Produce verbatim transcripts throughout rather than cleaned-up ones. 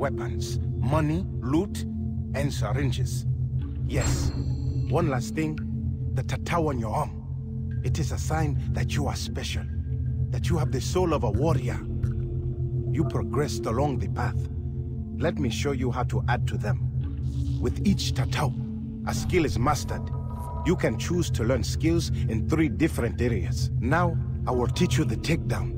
weapons, money, loot, and syringes. Yes, one last thing, the tattoo on your arm. It is a sign that you are special, that you have the soul of a warrior. You progressed along the path. Let me show you how to add to them. With each tattoo, a skill is mastered. You can choose to learn skills in three different areas. Now, I will teach you the takedown.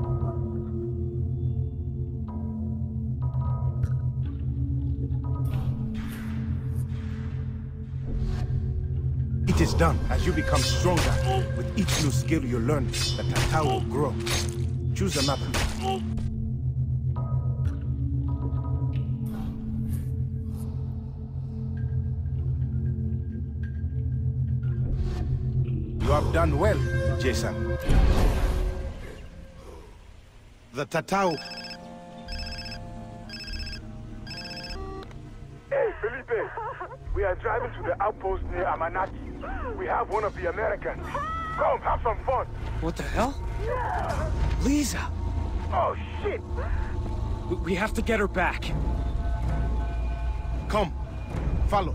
It is done. As you become stronger, with each new skill you learn, the tattoo will grow. Choose another. You have done well, Jason. The tattoo. Hey, Felipe! We are driving to the outpost near Amanaki. We have one of the Americans. Come, have some fun! What the hell? Lisa! Oh, shit! We- We have to get her back. Come, follow.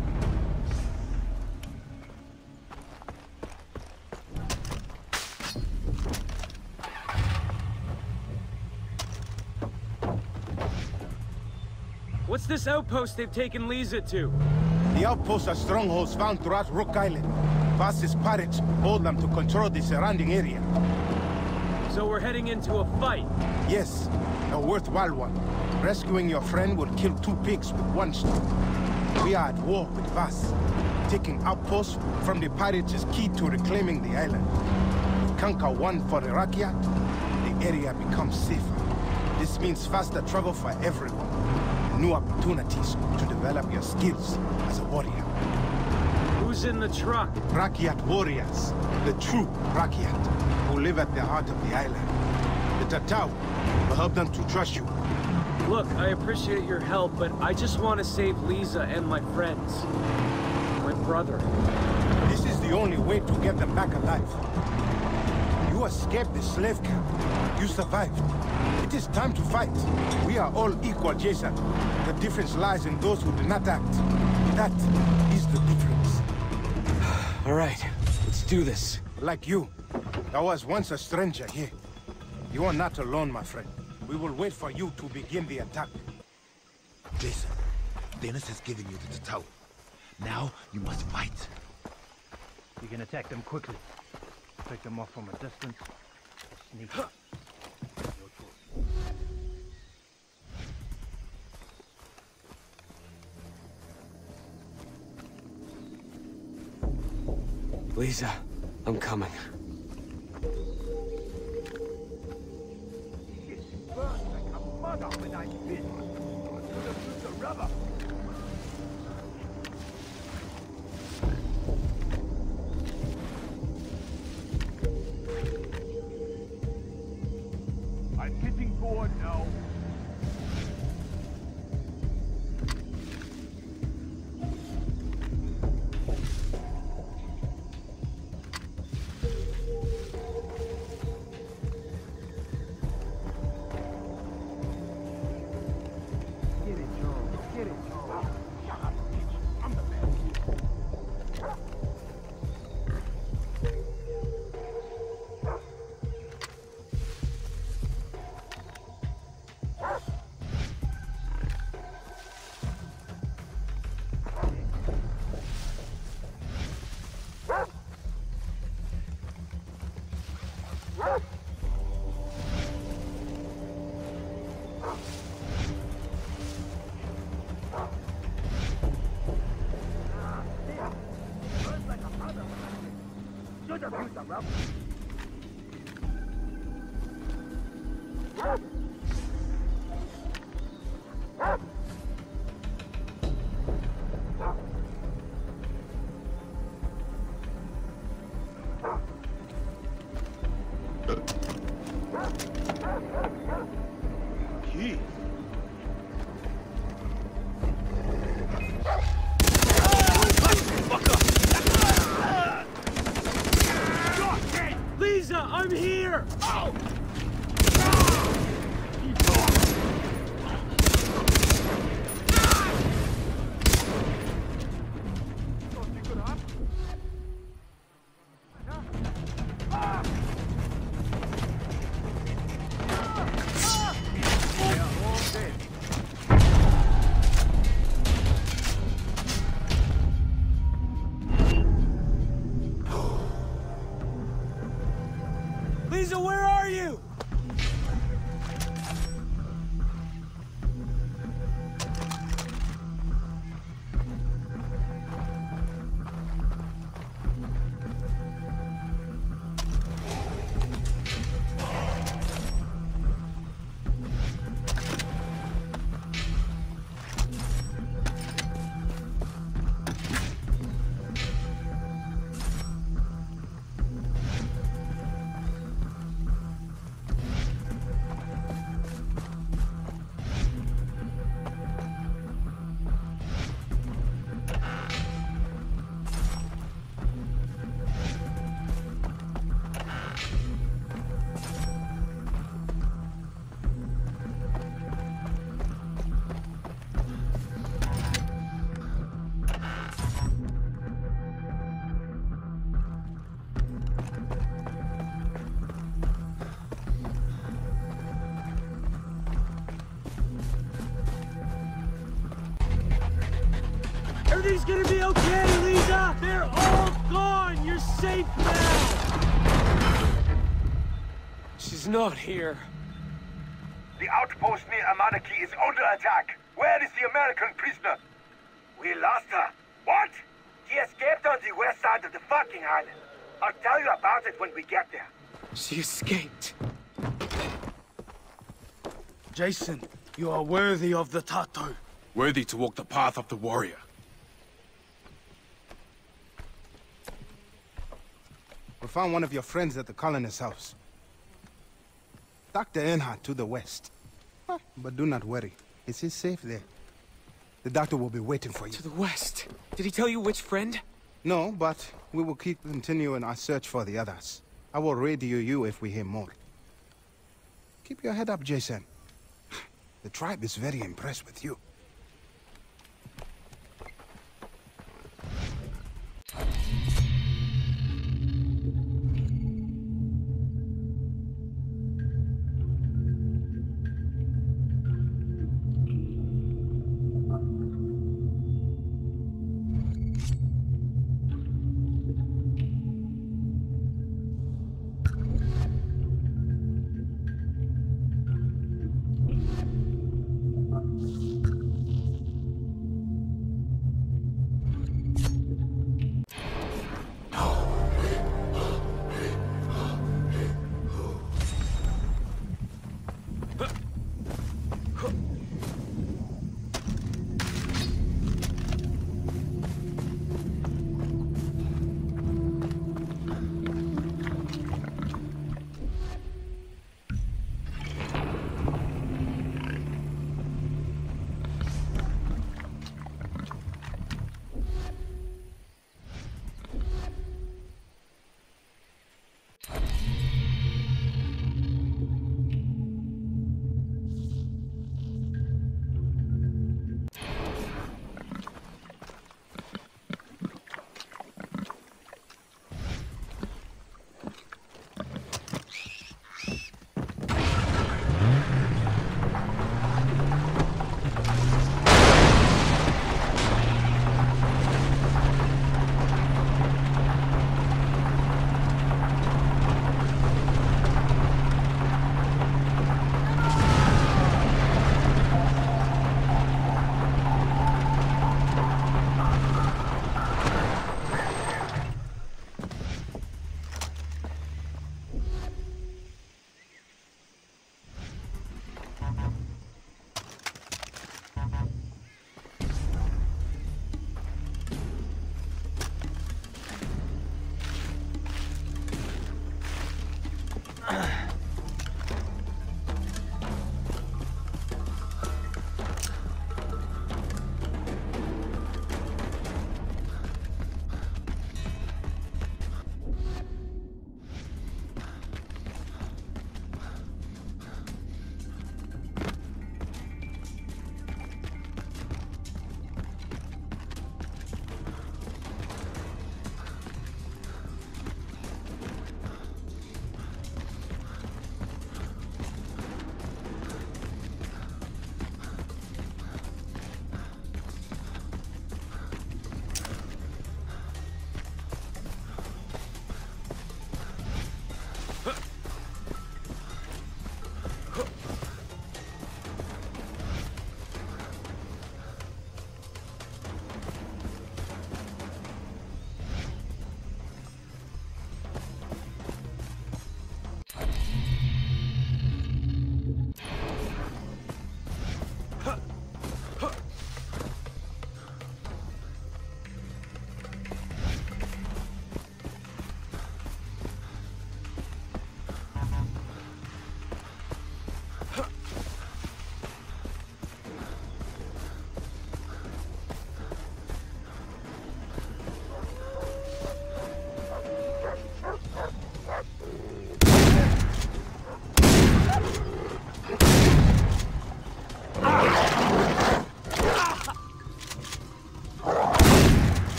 What's this outpost they've taken Lisa to? The outposts are strongholds found throughout Rook Island. Fastest pirates hold them to control the surrounding area. So we're heading into a fight. Yes, a worthwhile one. Rescuing your friend will kill two pigs with one stone. We are at war with Vaas. Taking outposts from the pirates is key to reclaiming the island. We conquer one for Iraqiat, the area becomes safer. This means faster travel for everyone. New opportunities to develop your skills as a warrior. Who's in the truck? Rakyat warriors, the true Rakyat, who live at the heart of the island. The tattoo will help them to trust you. Look, I appreciate your help, but I just want to save Lisa and my friends. My brother. This is the only way to get them back alive. You escaped the slave camp. You survived. It is time to fight. We are all equal, Jason. The difference lies in those who do not act. That is the difference. All right, let's do this. Like you, I was once a stranger here. You are not alone, my friend. We will wait for you to begin the attack. Jason, Dennis has given you the tattoo. Now you must fight. You can attack them quickly. Pick them off from a distance. Sneak. Lisa, I'm coming. It burns like a mother when I spit. To the future rubber. I'm hitting forward now. You're dead! Everything's gonna be okay, Lisa! They're all gone! You're safe now! She's not here. The outpost near Amanaki is under attack. Where is the American prisoner? We lost her. What? She escaped on the west side of the fucking island. I'll tell you about it when we get there. She escaped. Jason, you are worthy of the tattoo. Worthy to walk the path of the warrior. We found one of your friends at the colonist's house. Doctor Earnhardt to the west. Huh, but do not worry. It is safe there. The doctor will be waiting for you. To the west? Did he tell you which friend? No, but we will keep continuing our search for the others. I will radio you if we hear more. Keep your head up, Jason. The tribe is very impressed with you.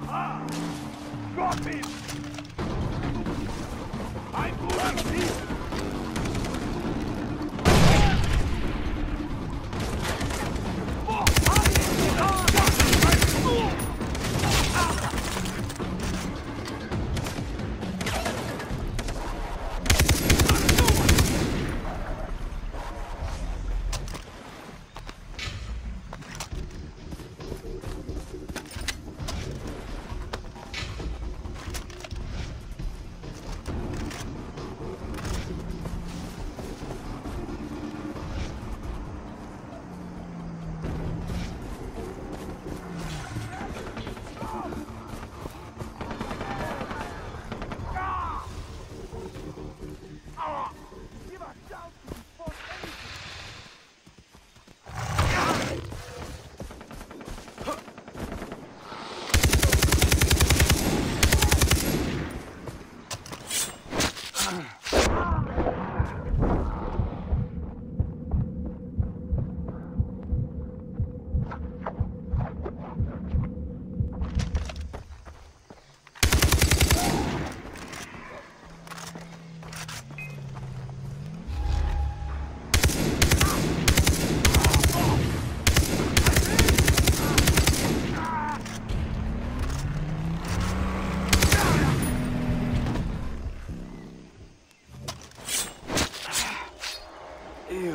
Aha! Drop him! I'm moving here! Ew.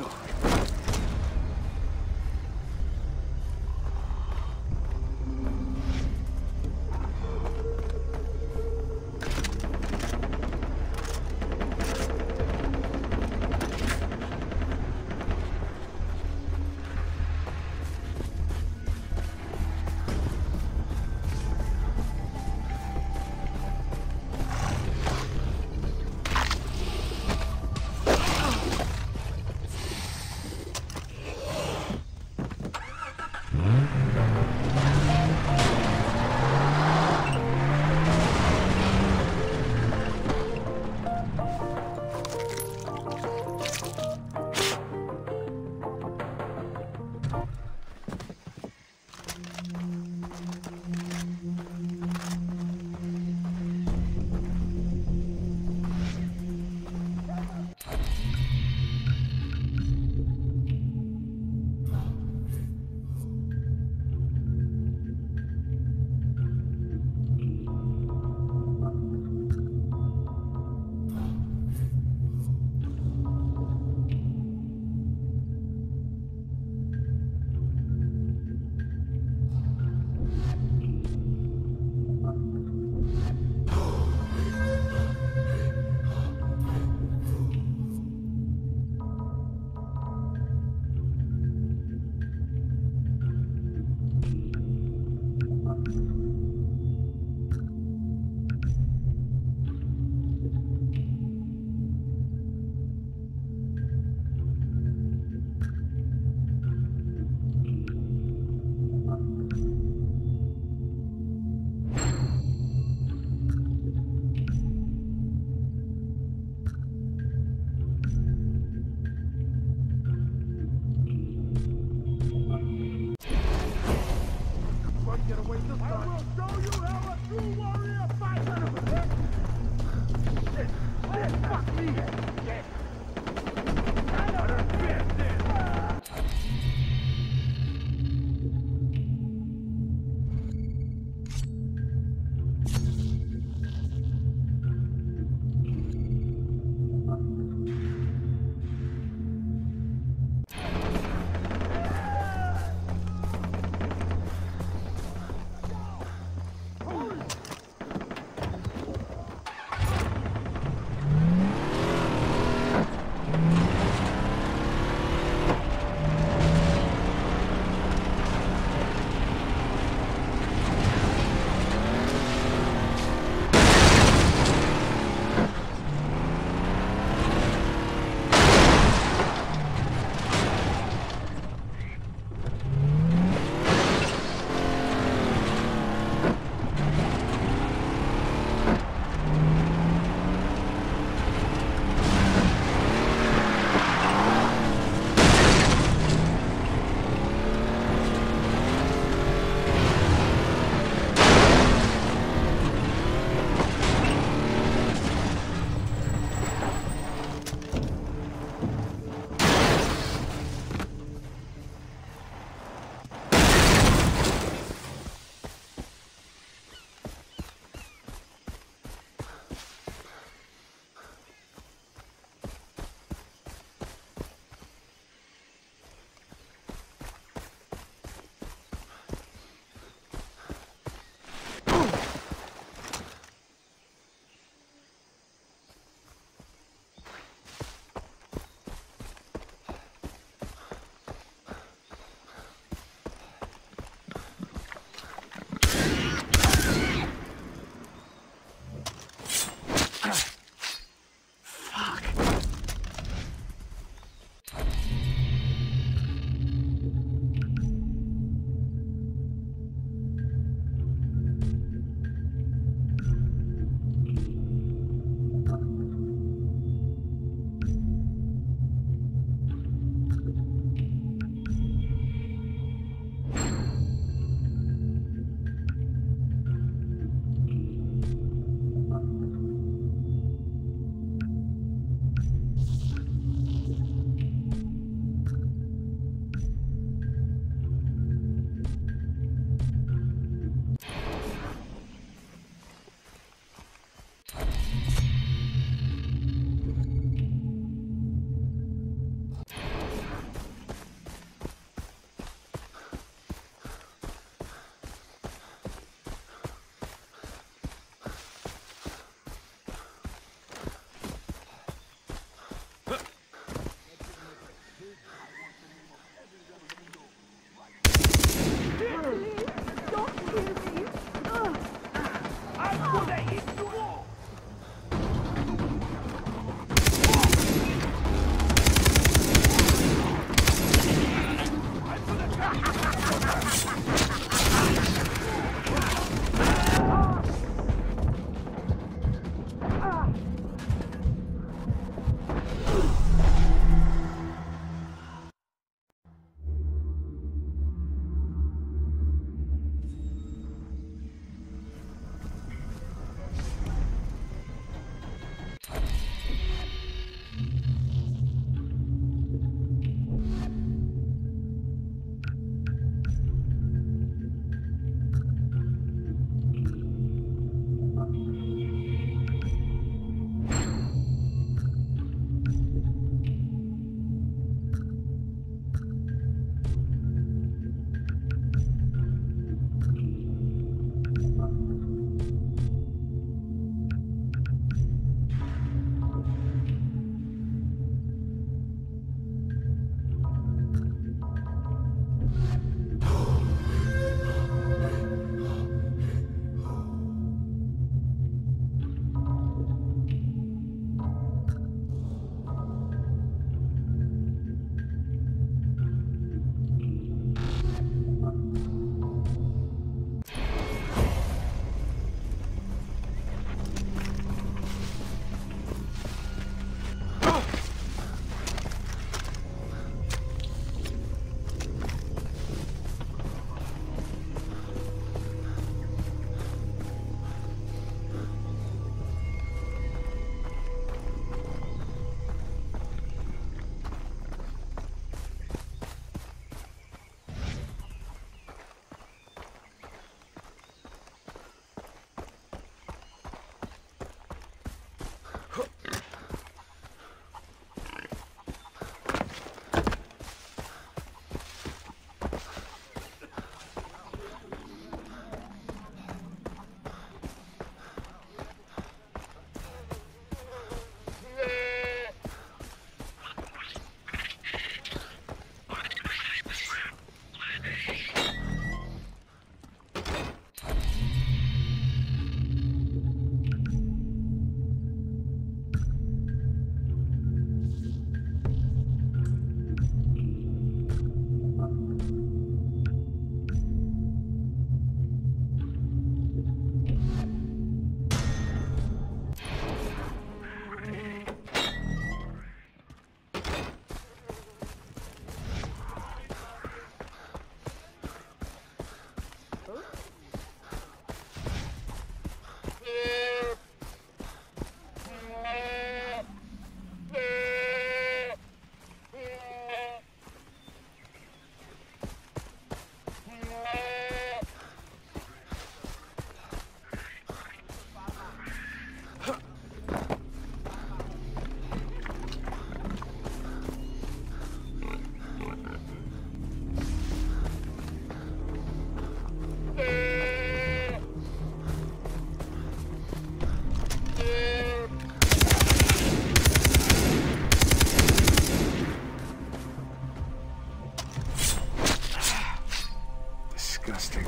disgusting.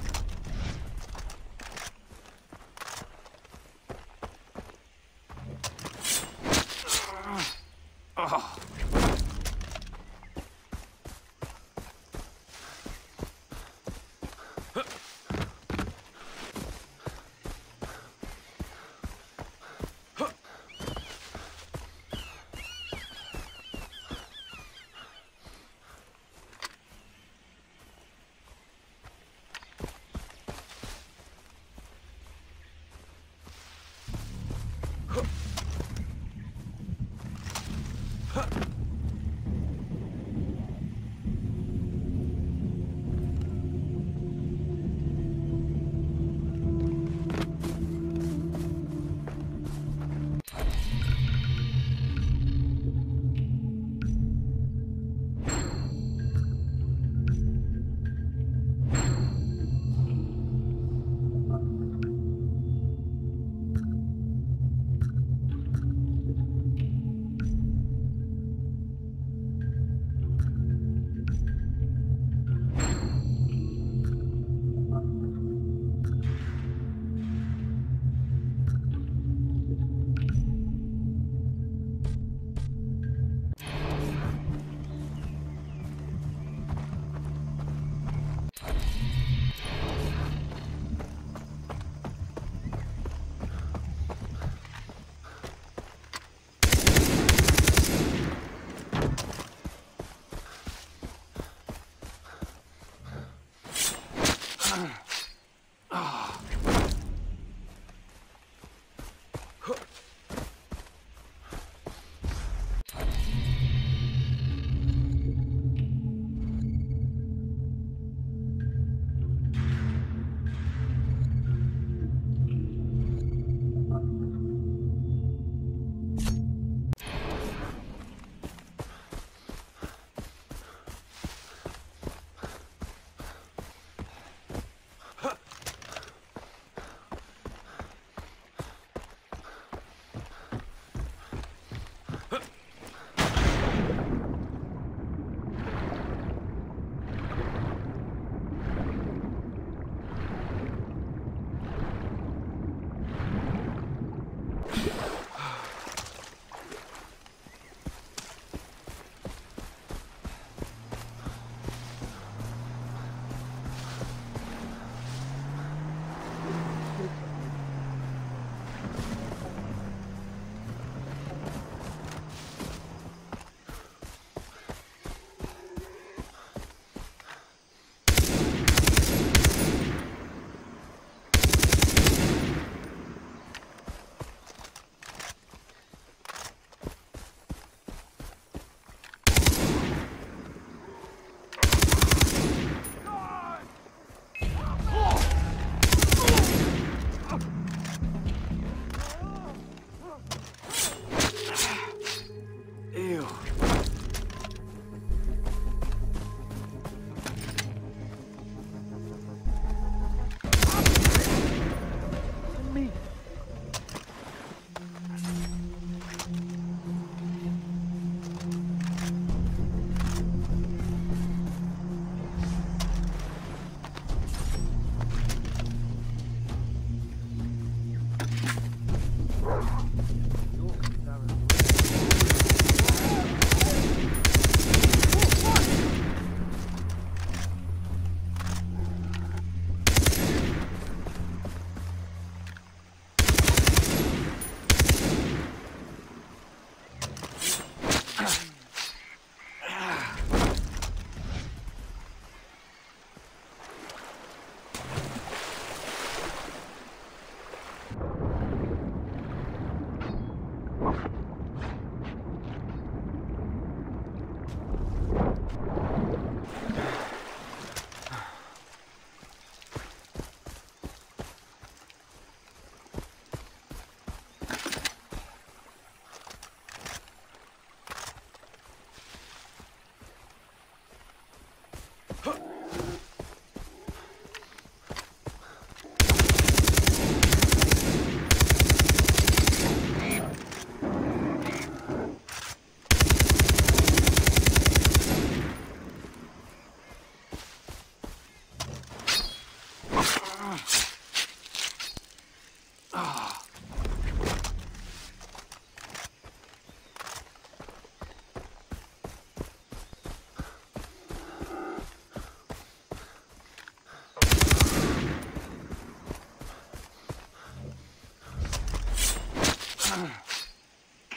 Oh.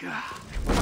God.